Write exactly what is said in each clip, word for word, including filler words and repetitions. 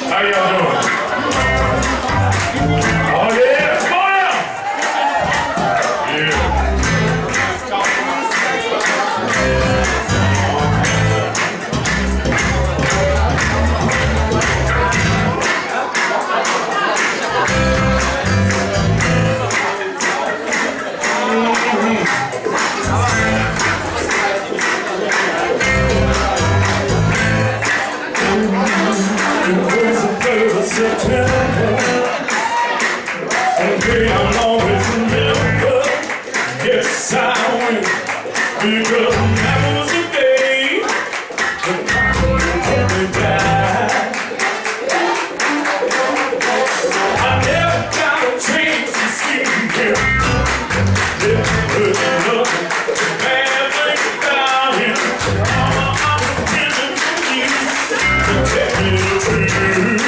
How y'all doing? Oh yeah, come on out! Yeah. September, okay, I'll always remember. Yes, I will, because that was the day the Papa died. I never got a chance to see him. Never heard nothing bad things about him. Mama, I'm pretending for you to tell me the truth.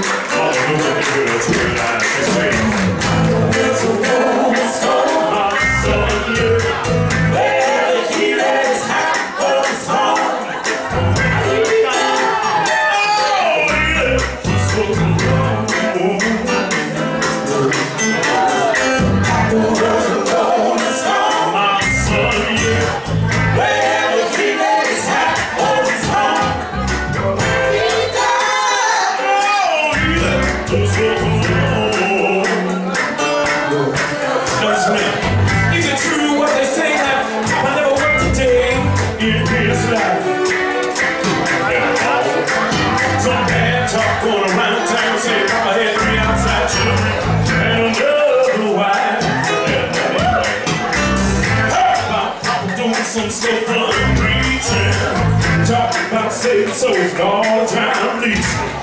Is it true what they say that I never worked a day in his life? Some bad talk going around town saying Papa had three outside children and another wife. Heard about Papa doing some stuff for the preaching, talking about saving souls all the time, least.